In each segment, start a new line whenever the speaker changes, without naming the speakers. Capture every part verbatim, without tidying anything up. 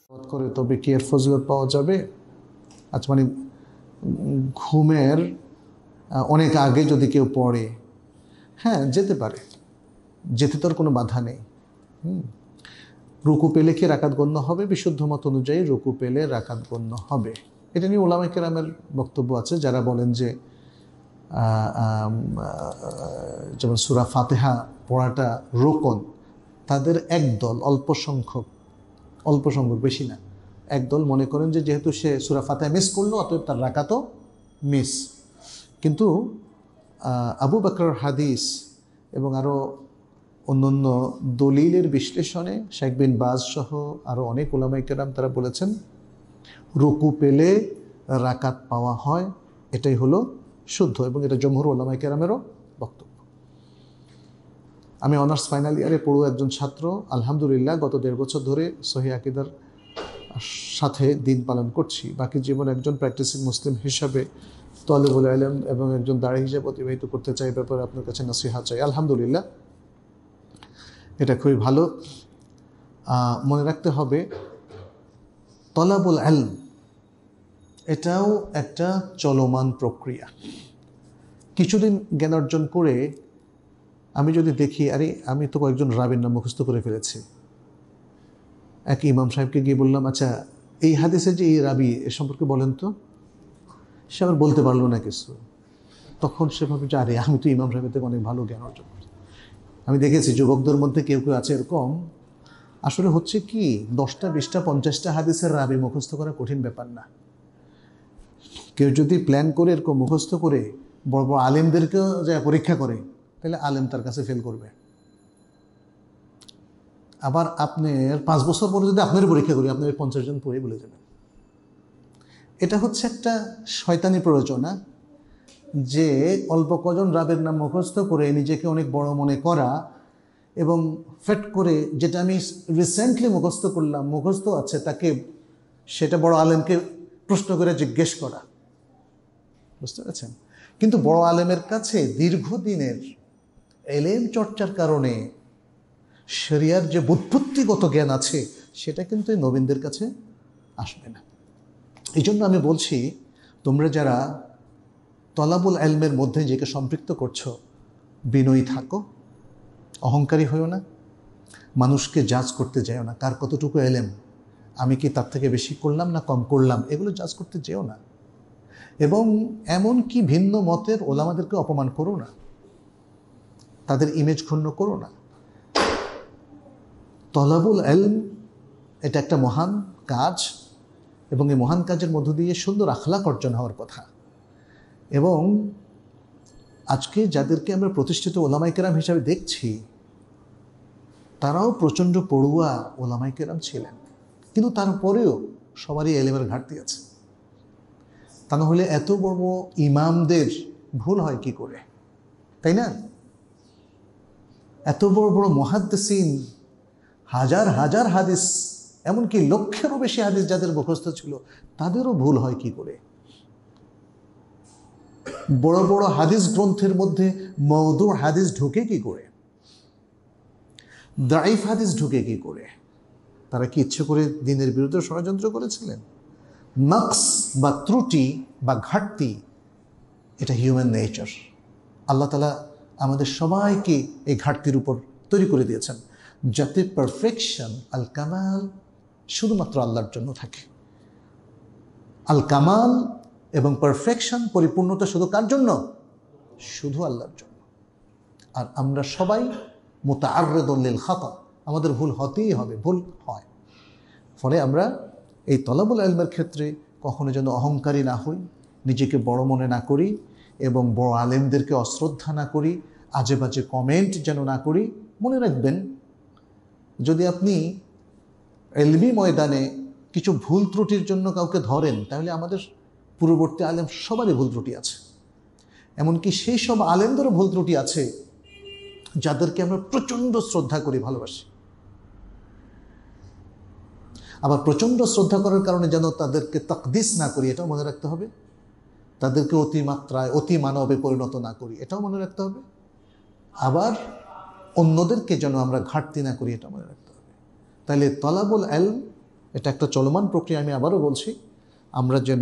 করে তবে কি এর ফজিলত পাওয়া যাবে? আচ্ছা, মানে ঘুমের অনেক আগে যদি কেউ পড়ে, হ্যাঁ যেতে পারে, যেতে তোর কোনো বাধা নেই। হুম রুকু পেলে কি রাকাত গণ্য হবে? বিশুদ্ধ মত অনুযায়ী রুকু পেলে রাকাত গণ্য হবে। এটা নিয়ে উলামায়ে কেরামের বক্তব্য আছে, যারা বলেন যে যেমন সূরা ফাতিহা পড়াটা রোকন, তাদের একদল অল্প সংখ্যক অল্প সংখ্যক বেশি না একদল মনে করেন যে যেহেতু সে সূরা ফাতিহা মিস করলো অতএব তার রাকাতও মিস। কিন্তু আবু বকরের হাদিস এবং আরও অন্যান্য দলিলের বিশ্লেষণে শেখ বিন বাজ সহ আরও অনেক উলামায়ে কেরাম তারা বলেছেন রুকু পেলে রাকাত পাওয়া হয়, এটাই হলো শুদ্ধ, এবং এটা জমহুর উলামায়ে কেরামেরও বক্তব্য। আমি অনার্স ফাইনাল ইয়ারে পড়ুয়া একজন ছাত্র, আলহামদুলিল্লাহ গত দেড় বছর ধরে সহিহ আকীদার সাথে দিন পালন করছি। বাকি জীবন একজন প্র্যাকটিসিং মুসলিম হিসাবে তালিবুল ইলম এবং একজন দায়ী হিসেবে অতিবাহিত করতে চাই। ব্যাপারে আপনার কাছে নসিহত চাই। আলহামদুলিল্লাহ, এটা খুবই ভালো। মনে রাখতে হবে তলাবুল ইলম এটাও একটা চলমান প্রক্রিয়া। কিছুদিন জ্ঞান অর্জন করে আমি যদি দেখি আরে আমি তো কয়েকজন রাবির নাম মুখস্থ করে ফেলেছি, এক ইমাম সাহেবকে গিয়ে বললাম আচ্ছা এই হাদিসে যে এই রাবি এ সম্পর্কে বলেন তো, সে আবার বলতে পারলো না কিছু। তখন সে ভাবে যে আরে আমি তো ইমাম সাহেবের থেকে অনেক ভালো জ্ঞান অর্জন করি। আমি দেখেছি যুবকদের মধ্যে কেউ কেউ আছে এরকম। আসলে হচ্ছে কি, দশটা বিশটা পঞ্চাশটা হাদিসের রাবি মুখস্থ করা কঠিন ব্যাপার না। কেউ যদি প্ল্যান করে এরকম মুখস্থ করে বড় বড় আলেমদেরকেও যা পরীক্ষা করে, তাহলে আলেম তার কাছে ফেল করবে। আবার আপনার পাঁচ বছর পরে যদি আপনার পরীক্ষা করি, আপনার পঞ্চাশ জন পড়ে বলে যাবেন। এটা হচ্ছে একটা শয়তানি প্ররোচনা, যে অল্প কজন রাবের নাম মুখস্থ করে নিজেকে অনেক বড় মনে করা, এবং ফেট করে যেটা আমি রিসেন্টলি মুখস্থ করলাম মুখস্থ আছে তাকে সেটা বড় আলেমকে প্রশ্ন করে জিজ্ঞেস করা। বুঝতে পারছেন? কিন্তু বড় আলেমের কাছে দীর্ঘদিনের এলেম চর্চার কারণে শরিয়ার যে বুৎপত্তিগত জ্ঞান আছে সেটা কিন্তু এই নবীনদের কাছে আসবে না। এই জন্য আমি বলছি, তোমরা যারা তলাবুল ইলমের মধ্যে নিজেকে সম্পৃক্ত করছো, বিনয়ী থাকো, অহংকারী হইও না, মানুষকে জাজ করতে যাও না কার কতটুকু এলেম, আমি কি তার থেকে বেশি করলাম না কম করলাম, এগুলো জাজ করতে যেও না। এবং এমন কি ভিন্ন মতের ওলামাদেরকে অপমান করো না, তাদের ইমেজ ক্ষুণ্ণ করো না। তলাবুল ইলম এটা একটা মহান কাজ, এবং এই মহান কাজের মধ্য দিয়ে সুন্দর আখলাক অর্জন হওয়ার কথা। এবং আজকে যাদেরকে আমরা প্রতিষ্ঠিত ওলামায়ে কেরাম হিসাবে দেখছি, তারাও প্রচণ্ড পড়ুয়া ওলামায়ে কেরাম ছিলেন, কিন্তু তারপরেও সবারই এলেমের ঘাটতি আছে। তা না হলে এত বড় ইমামদের ভুল হয় কি করে, তাই না? এত বড় বড় মুহাদ্দিসিন, হাজার হাজার হাদিস, এমনকি লক্ষেরও বেশি হাদিস যাদের মুখস্থ ছিল, তাদেরও ভুল হয় কি করে? বড় বড় হাদিস গ্রন্থের মধ্যে মওদু হাদিস ঢুকে কি করে, দাঈফ হাদিস ঢুকে কি করে? তারা কি ইচ্ছে করে দ্বীনের বিরুদ্ধে ষড়যন্ত্র করেছিলেন? নকস বা ত্রুটি বা ঘাটতি এটা হিউম্যান নেচার। আল্লাহ তাআলা আমাদের সবাইকে এই ঘাটতির উপর তৈরি করে দিয়েছেন, যাতে পারফেকশন আল কামাল শুধুমাত্র আল্লাহর জন্য থাকে। আল কামাল এবং পারফেকশন, পরিপূর্ণতা শুধু কার জন্য? শুধু আল্লাহর জন্য। আর আমরা সবাই মুতাআররিদুন লিল খাতা, আমাদের ভুল হতেই হবে, ভুল হয়। ফলে আমরা এই তলাবুল ইলমের ক্ষেত্রে কখনো যেন অহংকারী না হই, নিজেকে বড় মনে না করি, এবং বড় আলেমদেরকে অশ্রদ্ধা না করি, আজে বাজে কমেন্ট যেন না করি। মনে রাখবেন, যদি আপনি ইলমি ময়দানে কিছু ভুল ত্রুটির জন্য কাউকে ধরেন, তাহলে আমাদের পূর্ববর্তী আলেম সবারই ভুল ত্রুটি আছে। এমনকি সেই সব আলেমদেরও ভুল ত্রুটি আছে যাদেরকে আমরা প্রচণ্ড শ্রদ্ধা করি, ভালোবাসি। আবার প্রচণ্ড শ্রদ্ধা করার কারণে যেন তাদেরকে তাকদিস না করি, এটাও মনে রাখতে হবে। তাদেরকে অতিমাত্রায় অতি মানবে পরিণত না করি, এটাও মনে রাখতে হবে। আবার অন্যদেরকে যেন আমরা ঘাটতি না করি, এটা মনে রাখতে হবে। তাহলে তলাবুল ইলম এটা একটা চলমান প্রক্রিয়া। আমি আবারও বলছি, আমরা যেন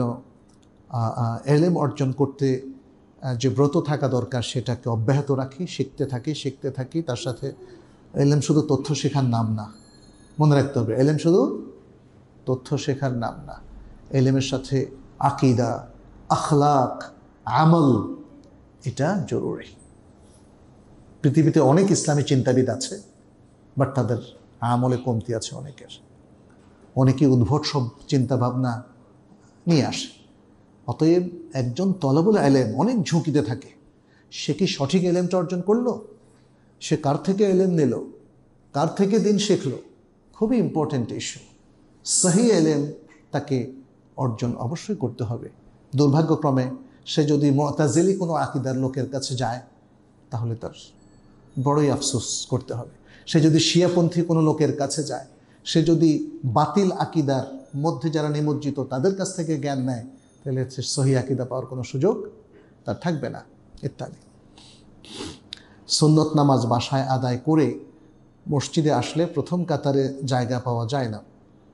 এলেম অর্জন করতে যে ব্রত থাকা দরকার সেটাকে অব্যাহত রাখি, শিখতে থাকি শিখতে থাকি তার সাথে এলেম শুধু তথ্য শেখার নাম না, মনে রাখতে হবে এলেম শুধু তথ্য শেখার নাম না। এলেমের সাথে আকিদা, আখলাক, আমল, এটা জরুরি। পৃথিবীতে অনেক ইসলামী চিন্তাবিদ আছে, বাট তাদের আমলে কমতি আছে অনেকের। অনেকে উদ্ভট সব চিন্তাভাবনা নিয়ে আসে। অতএব একজন তলাবুল এলেম অনেক ঝুঁকিতে থাকে। সে কি সঠিক এলেমটা অর্জন করলো? সে কার থেকে এলেম নিল? কার থেকে দিন শিখলো? খুবই ইম্পর্টেন্ট ইস্যু। সহি এলেম তাকে অর্জন অবশ্যই করতে হবে। দুর্ভাগ্যক্রমে সে যদি মুতাজিলি কোনো আকিদার লোকের কাছে যায় তাহলে তার বড়ই আফসোস করতে হবে। সে যদি শিয়াপন্থী কোনো লোকের কাছে যায়, সে যদি বাতিল আকিদার মধ্যে যারা নিমজ্জিত তাদের কাছ থেকে জ্ঞান নেয়, তাহলে সে সহি আকিদা পাওয়ার কোনো সুযোগ তার থাকবে না, ইত্যাদি। সুন্নত নামাজ বাসায় আদায় করে মসজিদে আসলে প্রথম কাতারে জায়গা পাওয়া যায় না।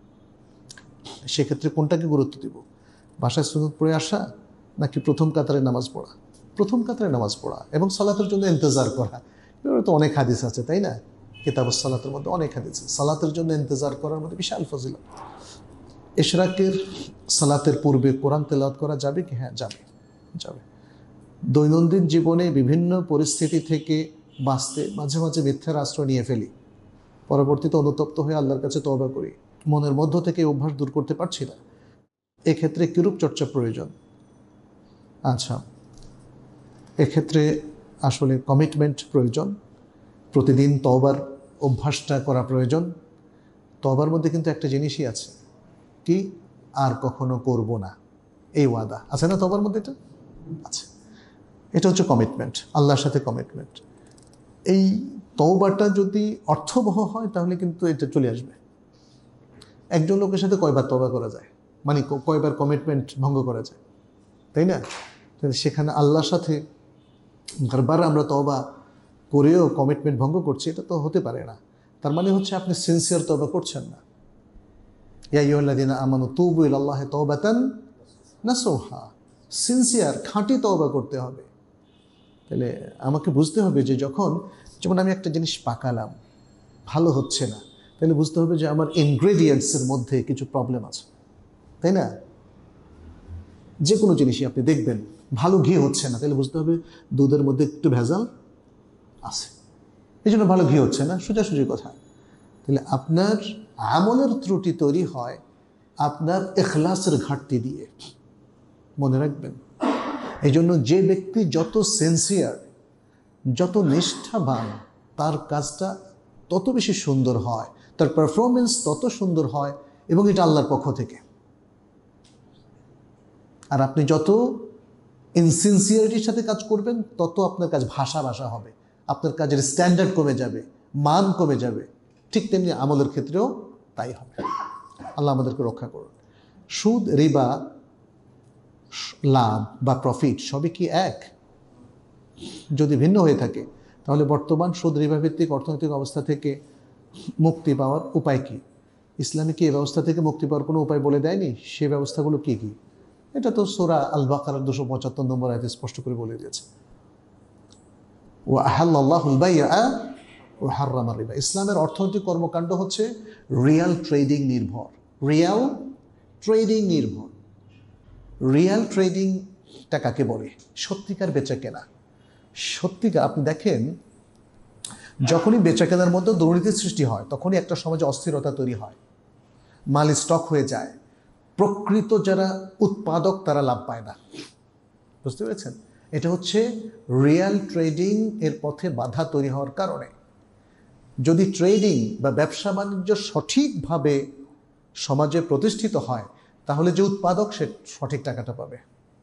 সেক্ষেত্রে কোনটাকে গুরুত্ব দিব? বাসায় সুন্নত পড়ে আসা নাকি প্রথম কাতারে নামাজ পড়া? প্রথম কাতারে নামাজ পড়া এবং সালাতের জন্য ইন্তজার করা। এবার তো অনেক হাদিস আছে, তাই না? কিতাবুস সালাতের মধ্যে অনেক হাদিস আছে। সালাতের জন্য ইন্তজার করার মধ্যে বিশাল ফজিলত। ইশরাকের সালাতের পূর্বে কোরআন তেলাওয়াত করা যাবে কি? হ্যাঁ, যাবে যাবে দৈনন্দিন জীবনে বিভিন্ন পরিস্থিতি থেকে বাঁচতে মাঝে মাঝে মিথ্যার আশ্রয় নিয়ে ফেলি, পরবর্তীতে অনুতপ্ত হয়ে আল্লাহর কাছে তওবা করি, মনের মধ্য থেকে অভ্যাস দূর করতে পারছি না। এক্ষেত্রে কিরূপ চর্চা প্রয়োজন? আচ্ছা, এক্ষেত্রে আসলে কমিটমেন্ট প্রয়োজন। প্রতিদিন তওবার অভ্যাসটা করা প্রয়োজন। তওবার মধ্যে কিন্তু একটা জিনিসই আছে, কি? আর কখনো করব না, এই ওয়াদা আছে না তওবার মধ্যে? এটা আছে। এটা হচ্ছে কমিটমেন্ট, আল্লাহর সাথে কমিটমেন্ট। এই তওবাটা যদি অর্থবহ হয় তাহলে কিন্তু এটা চলে আসবে। একজন লোকের সাথে কয়বার তওবা করা যায়, মানে কয়বার কমিটমেন্ট ভঙ্গ করা যায়, তাই না? সেখানে আল্লাহর সাথে বারবার আমরা তওবা করেও কমিটমেন্ট ভঙ্গ করছি, এটা তো হতে পারে না। তার মানে হচ্ছে আপনি সিনসিয়ার তওবা করছেন না। ইয়া আইয়ুহাল্লাযীনা আমানু তুবু ইলাল্লাহি তাওবাতান নাসুহা, সিনসিয়ার খাঁটি তওবা করতে হবে। তাহলে আমাকে বুঝতে হবে যে যখন, যেমন আমি একটা জিনিস পাকালাম, ভালো হচ্ছে না, তাহলে বুঝতে হবে যে আমার ইনগ্রেডিয়েন্টসের মধ্যে কিছু প্রবলেম আছে, তাই না? যে কোনো জিনিসই আপনি দেখবেন ভালো ঘি হচ্ছে না, তাহলে বুঝতে হবে দুধের মধ্যে একটু ভেজাল আছে, এই জন্য ভালো ঘি হচ্ছে না, সোজাসুজি কথা। তাহলে আপনার আমলের ত্রুটি তৈরি হয় আপনার ইখলাসের ঘাটতি দিয়ে, মনে রাখবেন। এই জন্য যে ব্যক্তি যত সিনসিয়ার, যত নিষ্ঠাবান, তার কাজটা তত বেশি সুন্দর হয়, তার পারফরমেন্স তত সুন্দর হয়, এবং এটা আল্লাহর পক্ষ থেকে। আর আপনি যত ইনসিনসিয়ারিটির সাথে কাজ করবেন তত আপনার কাজ ভাষা ভাষা হবে, আপনার কাজের স্ট্যান্ডার্ড কমে যাবে, মান কমে যাবে। ঠিক তেমনি আমলের ক্ষেত্রেও তাই হবে। আল্লাহ আমাদেরকে রক্ষা করুন। সুদ, রিবা, লাভ বা প্রফিট সবই কি এক? যদি ভিন্ন হয়ে থাকে তাহলে বর্তমান সুদ রিবা ভিত্তিক অর্থনৈতিক অবস্থা থেকে মুক্তি পাওয়ার উপায় কি? ইসলামে কি এই ব্যবস্থা থেকে মুক্তি পাওয়ার কোনো উপায় বলে দেয়নি? সে ব্যবস্থাগুলো কি কি? এটা তো সূরা আল বাকারার দুশো পঁচাত্তর নম্বর আয়াতে স্পষ্ট করে বলে দিয়েছে। ওয়া আহাল্লাল্লাহুল বাইআ ওয়া হাররামা রিবা। ইসলামের অর্থনৈতিক কর্মকাণ্ড হচ্ছে রিয়াল ট্রেডিং নির্ভর, রিয়াল ট্রেডিং নির্ভর। রিয়াল ট্রেডিংটা কাকে বলে? সত্যিকার বেচা কেনা। সত্যিকার, আপনি দেখেন যখনই বেচা কেনার মধ্যে দুর্নীতির সৃষ্টি হয় তখনই একটা সমাজে অস্থিরতা তৈরি হয়, মাল স্টক হয়ে যায়, প্রকৃত যারা উৎপাদক তারা লাভ পায় না। বুঝতে পেরেছেন? এটা হচ্ছে রিয়াল ট্রেডিং এর পথে বাধা তৈরি হওয়ার কারণে। যদি ট্রেডিং বা ব্যবসা বাণিজ্য সঠিকভাবে সমাজে প্রতিষ্ঠিত হয় তাহলে যে উৎপাদক সে সঠিক টাকাটা পাবে,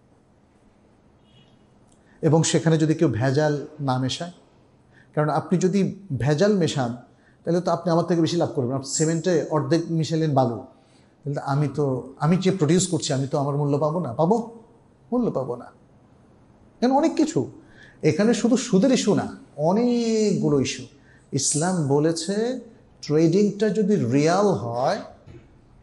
এবং সেখানে যদি কেউ ভেজাল না মেশায়। কারণ আপনি যদি ভেজাল মেশান তাহলে তো আপনি আমার থেকে বেশি লাভ করবেন। আপনি সিমেন্টে অর্ধেক মিশালেন বালু, তাহলে আমি তো আমি যে প্রডিউস করছি আমি তো আমার মূল্য পাবো না, পাবো মূল্য পাবো না। কেন? অনেক কিছু এখানে, শুধু সুদের ইস্যু না, অনেকগুলো ইস্যু। ইসলাম বলেছে ট্রেডিংটা যদি রিয়াল হয়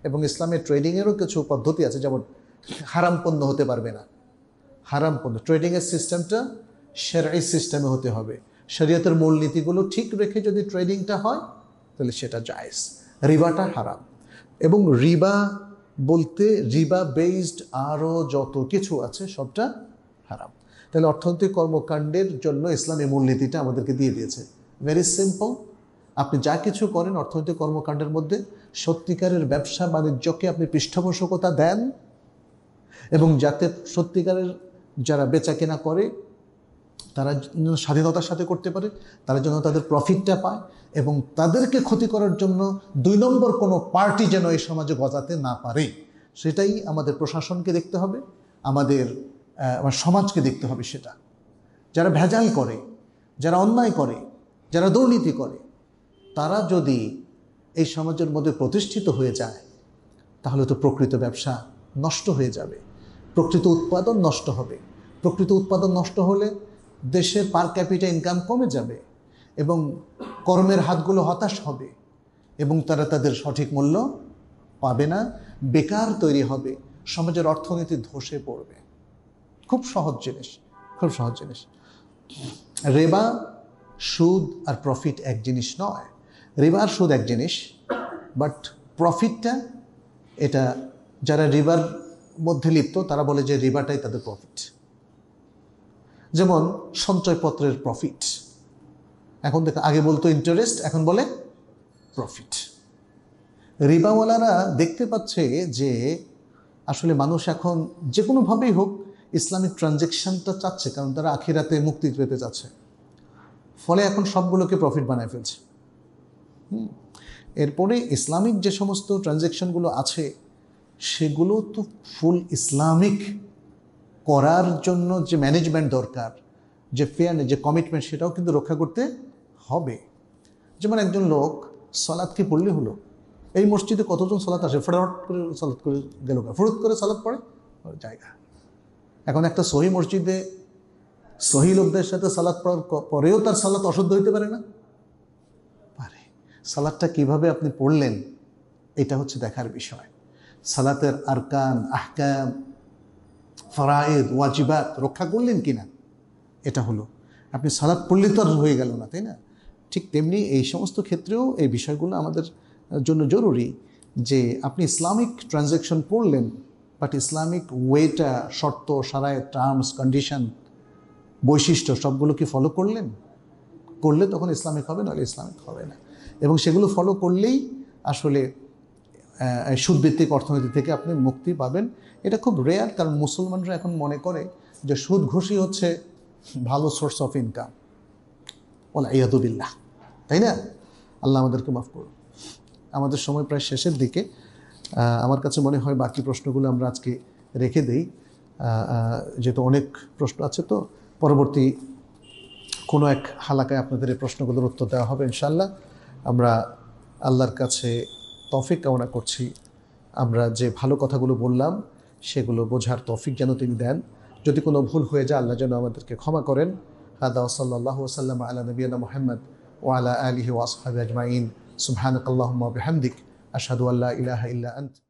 এবং ইসলামের ট্রেডিংয়েরও কিছু পদ্ধতি আছে, যেমন হারাম পণ্য হতে পারবে না। হারাম পণ্য, ট্রেডিংয়ের সিস্টেমটা শরঈ সিস্টেমে হতে হবে। শরীয়তের মূলনীতিগুলো ঠিক রেখে যদি ট্রেডিংটা হয় তাহলে সেটা জায়েজ। রিবাটা হারাম। এবং রিবা বলতে রিবা বেসড আরও যত কিছু আছে সবটা হারাম। তাহলে অর্থনৈতিক কর্মকাণ্ডের জন্য ইসলামী মূলনীতিটা আমাদেরকে দিয়ে দিয়েছে। Very simple. আপনি যা কিছু করেন অর্থনৈতিক কর্মকাণ্ডের মধ্যে সত্যিকারের ব্যবসা বাণিজ্যকে আপনি পৃষ্ঠপোষকতা দেন, এবং যাতে সত্যিকারের যারা বেচা কেনা করে তারা যেন স্বাধীনতার সাথে করতে পারে, তারা যেন তাদের প্রফিটটা পায়, এবং তাদেরকে ক্ষতি করার জন্য দুই নম্বর কোনো পার্টি যেন এই সমাজে গজাতে না পারে, সেটাই আমাদের প্রশাসনকে দেখতে হবে, আমাদের আমার সমাজকে দেখতে হবে। সেটা যারা ভেজাল করে, যারা অন্যায় করে, যারা দুর্নীতি করে, তারা যদি এই সমাজের মধ্যে প্রতিষ্ঠিত হয়ে যায় তাহলে তো প্রকৃত ব্যবসা নষ্ট হয়ে যাবে, প্রকৃত উৎপাদন নষ্ট হবে। প্রকৃত উৎপাদন নষ্ট হলে দেশের পার ক্যাপিটা ইনকাম কমে যাবে, এবং কর্মের হাতগুলো হতাশ হবে, এবং তারা তাদের সঠিক মূল্য পাবে না, বেকার তৈরি হবে, সমাজের অর্থনীতি ধসে পড়বে। খুব সহজ জিনিস, খুব সহজ জিনিস। রিবা, সুদ আর প্রফিট এক জিনিস নয়। রিবা আর সুদ এক জিনিস, বাট প্রফিটটা, এটা যারা রিবার মধ্যে লিপ্ত তারা বলে যে রিবাটাই তাদের প্রফিট। যেমন সঞ্চয়পত্রের প্রফিট, এখন দেখো আগে বলতো ইন্টারেস্ট, এখন বলে প্রফিট। রিবাওয়ালারা দেখতে পাচ্ছে যে আসলে মানুষ এখন যে কোনোভাবেই হোক ইসলামিক ট্রানজ্যাকশনটা চাচ্ছে, কারণ তারা আখিরাতে মুক্তি পেতে চাচ্ছে, ফলে এখন সবগুলোকে প্রফিট বানায় ফেলছে। হুম এরপরে ইসলামিক যে সমস্ত ট্রানজ্যাকশনগুলো আছে সেগুলো তো ফুল ইসলামিক করার জন্য যে ম্যানেজমেন্ট দরকার, যে ফেয়ারনেস, যে কমিটমেন্ট, সেটাও কিন্তু রক্ষা করতে হবে। যেমন একজন লোক সালাদকে পড়লে হলো, এই মসজিদে কতজন সালাত আসে, ফটাফট করে সালাত করে গেল, ফুরুত করে সালাত পড়ে জায়গা। এখন একটা সহি মসজিদে সহি লোকদের সাথে সালাত পড়ার পরেও তার সালাত অশুদ্ধ হইতে পারে না? পারে। সালাতটা কিভাবে আপনি পড়লেন এটা হচ্ছে দেখার বিষয়। সালাতের আরকান, আহকাম, ফরায়েদ, ওয়াজিবাত রক্ষা করলেন কিনা, এটা হলো। আপনি সালাত পড়লে তো আর হয়ে গেল না, তাই না? ঠিক তেমনি এই সমস্ত ক্ষেত্রেও এই বিষয়গুলো আমাদের জন্য জরুরি, যে আপনি ইসলামিক ট্রানজ্যাকশন পড়লেন, বাট ইসলামিক ওয়েটা, শর্ত, সারায়, টার্মস, কন্ডিশন, বৈশিষ্ট্য সবগুলো কি ফলো করলেন? করলে তখন ইসলামিক হবে, নাহলে ইসলামিক হবে না। এবং সেগুলো ফলো করলেই আসলে সুদভিত্তিক অর্থনীতি থেকে আপনি মুক্তি পাবেন। এটা খুব রেয়ার, কারণ মুসলমানরা এখন মনে করে যে সুদ ঘুষি হচ্ছে ভালো সোর্স অফ ইনকাম। ওলা ইয়াদুবিল্লাহ, তাই না? আল্লাহ আমাদেরকে মাফ করুন। আমাদের সময় প্রায় শেষের দিকে। আমার কাছে মনে হয় বাকি প্রশ্নগুলো আমরা আজকে রেখে দেই, যেহেতু অনেক প্রশ্ন আছে। তো পরবর্তী কোনো এক হালাকায় আপনাদের এই প্রশ্নগুলোর উত্তর দেওয়া হবে ইনশাআল্লাহ। আমরা আল্লাহর কাছে তৌফিক কামনা করছি, আমরা যে ভালো কথাগুলো বললাম সেগুলো বোঝার তৌফিক যেন তিনি দেন। যদি কোনো ভুল হয়ে যায় আল্লাহ যেন আমাদেরকে ক্ষমা করেন। হাদা সাল্লাল্লাহু ওয়াসাল্লাম আলা নবিয়িনা মুহাম্মদ ওয়া আলা আলিহি ওয়া আসহাবিহি আজমাইন। সুবহানাকাল্লাহুম্মা ওয়া বিহামদিক আশহাদু আল্লা ইলাহা ইল্লা আনতা